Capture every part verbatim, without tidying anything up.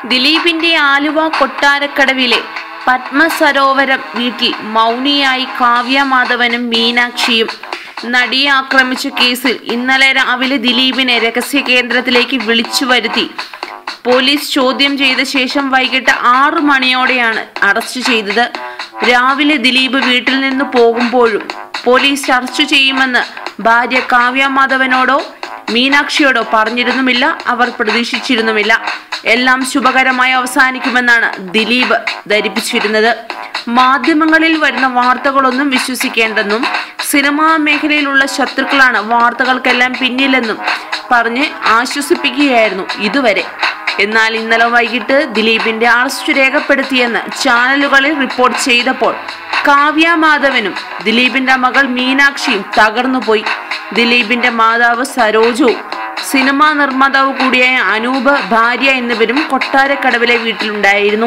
ദിലീപിന്റെ ആലുവ കൊട്ടാരക്കടവിലെ പത്മസരോവരം വീട്ടിൽ മൗനിയായി കാവ്യ മാധവനും മീനാക്ഷിയും. നടിയെ ആക്രമിച്ച കേസിൽ ഇന്നലെ രാവിലെ ദിലീപിനെ രഹസ്യ കേന്ദ്രത്തിലേക്ക് വിളിച്ചു വരുത്തി പോലീസ് ചോദ്യം ചെയ്ത ശേഷം വൈകിട്ട് ആറു മണിയോടെയാണ് അറസ്റ്റ് ചെയ്തത്. രാവിലെ ദിലീപ് വീട്ടിൽ നിന്ന് പോകുമ്പോഴും പോലീസ് അറസ്റ്റ് ചെയ്യുമെന്ന് ഭാര്യ കാവ്യ മാധവനോടോ മീനാക്ഷിയോടോ പറഞ്ഞിരുന്നുമില്ല. അവർ പ്രതീക്ഷിച്ചിരുന്നുമില്ല. എല്ലാം ശുഭകരമായി അവസാനിക്കുമെന്നാണ് ദിലീപ് ധരിപ്പിച്ചിരുന്നത്. മാധ്യമങ്ങളിൽ വരുന്ന വാർത്തകളൊന്നും വിശ്വസിക്കേണ്ടെന്നും സിനിമാ മേഖലയിലുള്ള ശത്രുക്കളാണ് വാർത്തകൾക്കെല്ലാം പിന്നിലെന്നും പറഞ്ഞ് ആശ്വസിപ്പിക്കുകയായിരുന്നു ഇതുവരെ. എന്നാൽ ഇന്നലെ വൈകിട്ട് ദിലീപിന്റെ അറസ്റ്റ് രേഖപ്പെടുത്തിയെന്ന് ചാനലുകളിൽ റിപ്പോർട്ട് ചെയ്തപ്പോൾ കാവ്യ മാധവനും ദിലീപിന്റെ മകൾ മീനാക്ഷിയും തകർന്നുപോയി. ദിലീപിന്റെ മാതാവ് സരോജവും സിനിമാ നിർമ്മാതാവ് കൂടിയായ അനൂപ്, ഭാര്യ എന്നിവരും കൊട്ടാരക്കടവിലെ വീട്ടിലുണ്ടായിരുന്നു.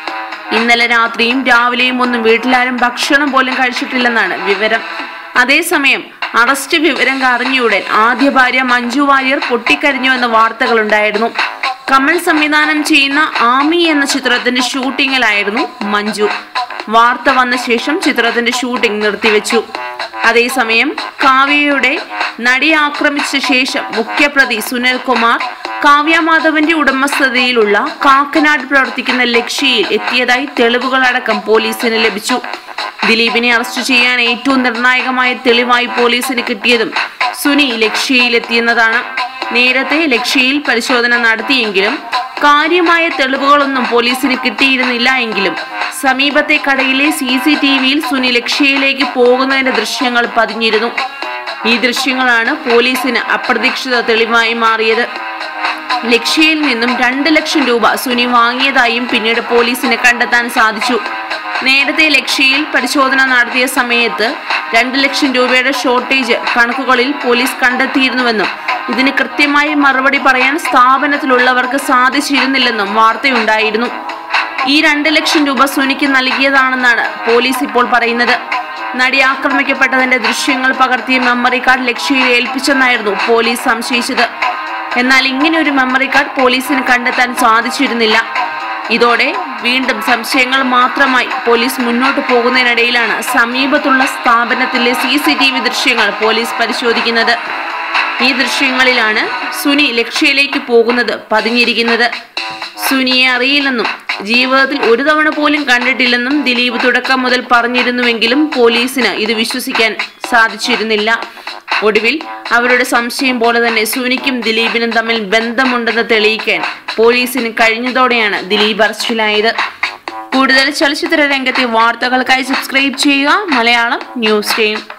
ഇന്നലെ രാത്രിയും രാവിലെയും ഒന്നും വീട്ടിലാരും ഭക്ഷണം പോലും കഴിച്ചിട്ടില്ലെന്നാണ് വിവരം. അതേസമയം അറസ്റ്റ് വിവരം അറിഞ്ഞയുടൻ ആദ്യ ഭാര്യ മഞ്ജു വാര്യർ പൊട്ടിക്കരഞ്ഞുവെന്ന വാർത്തകളുണ്ടായിരുന്നു. കമൽ സംവിധാനം ചെയ്യുന്ന ആമി എന്ന ചിത്രത്തിന്റെ ഷൂട്ടിങ്ങിലായിരുന്നു മഞ്ജു. വാർത്ത വന്ന ശേഷം ചിത്രത്തിന്റെ ഷൂട്ടിംഗ് നിർത്തിവെച്ചു. അതേസമയം കാവ്യയുടെ നടിയെ ആക്രമിച്ച ശേഷം മുഖ്യപ്രതി സുനിൽ കുമാർ കാവ്യ മാധവന്റെ ഉടമസ്ഥതയിലുള്ള കാക്കനാട് പ്രവർത്തിക്കുന്ന ലക്ഷ്യയിൽ എത്തിയതായി തെളിവുകളടക്കം പോലീസിന് ലഭിച്ചു. ദിലീപിനെ അറസ്റ്റ് ചെയ്യാൻ ഏറ്റവും നിർണായകമായ തെളിവായി പോലീസിന് കിട്ടിയതും സുനി ലക്ഷ്യയിലെത്തിയെന്നതാണ്. നേരത്തെ ലക്ഷ്യയിൽ പരിശോധന നടത്തിയെങ്കിലും കാര്യമായ തെളിവുകളൊന്നും പോലീസിന് കിട്ടിയിരുന്നില്ല എങ്കിലും സമീപത്തെ കടയിലെ സി സി ടി വിയിൽ സുനി ലക്ഷ്യയിലേക്ക് പോകുന്നതിന്റെ ദൃശ്യങ്ങൾ പതിഞ്ഞിരുന്നു. ഈ ദൃശ്യങ്ങളാണ് പോലീസിന് അപ്രതീക്ഷിത തെളിവായി മാറിയത്. ലക്ഷ്യയിൽ നിന്നും രണ്ട് ലക്ഷം രൂപ സുനി വാങ്ങിയതായും പിന്നീട് പോലീസിന് കണ്ടെത്താൻ സാധിച്ചു. നേരത്തെ ലക്ഷ്യയിൽ പരിശോധന നടത്തിയ സമയത്ത് രണ്ട് ലക്ഷം രൂപയുടെ ഷോർട്ടേജ് കണക്കുകളിൽ പോലീസ് കണ്ടെത്തിയിരുന്നുവെന്നും ഇതിന് കൃത്യമായി മറുപടി പറയാൻ സ്ഥാപനത്തിലുള്ളവർക്ക് സാധിച്ചിരുന്നില്ലെന്നും വാർത്തയുണ്ടായിരുന്നു. ഈ രണ്ട് ലക്ഷം രൂപ സുനിക്ക് നൽകിയതാണെന്നാണ് പോലീസ് ഇപ്പോൾ പറയുന്നത്. നടി ആക്രമിക്കപ്പെട്ടതിന്റെ ദൃശ്യങ്ങൾ പകർത്തിയ മെമ്മറി കാർഡ് ലക്ഷ്യയിൽ ഏൽപ്പിച്ചെന്നായിരുന്നു പോലീസ് സംശയിച്ചത്. എന്നാൽ ഇങ്ങനെ ഒരു മെമ്മറി കാർഡ് പോലീസിന് കണ്ടെത്താൻ സാധിച്ചിരുന്നില്ല. ഇതോടെ വീണ്ടും സംശയങ്ങൾ മാത്രമായി പോലീസ് മുന്നോട്ട് പോകുന്നതിനിടയിലാണ് സമീപത്തുള്ള സ്ഥാപനത്തിലെ സി സി ടി വി ദൃശ്യങ്ങൾ പോലീസ് പരിശോധിക്കുന്നത്. ഈ ദൃശ്യങ്ങളിലാണ് സുനി ലക്ഷ്യയിലേക്ക് പോകുന്നത് പതിഞ്ഞിരിക്കുന്നത്. സുനിയെ അറിയില്ലെന്നും ജീവിതത്തിൽ ഒരു തവണ പോലും കണ്ടിട്ടില്ലെന്നും ദിലീപ് തുടക്കം മുതൽ പറഞ്ഞിരുന്നുവെങ്കിലും പോലീസിന് ഇത് വിശ്വസിക്കാൻ സാധിച്ചിരുന്നില്ല. ഒടുവിൽ അവരുടെ സംശയം പോലെ തന്നെ സുനിക്കും ദിലീപിനും തമ്മിൽ ബന്ധമുണ്ടെന്ന് തെളിയിക്കാൻ പോലീസിന് കഴിഞ്ഞതോടെയാണ് ദിലീപ് അറസ്റ്റിലായത്. കൂടുതൽ ചലച്ചിത്ര രംഗത്തെ വാർത്തകൾക്കായി സബ്സ്ക്രൈബ് ചെയ്യുക മലയാളം ന്യൂസ് ടൈം.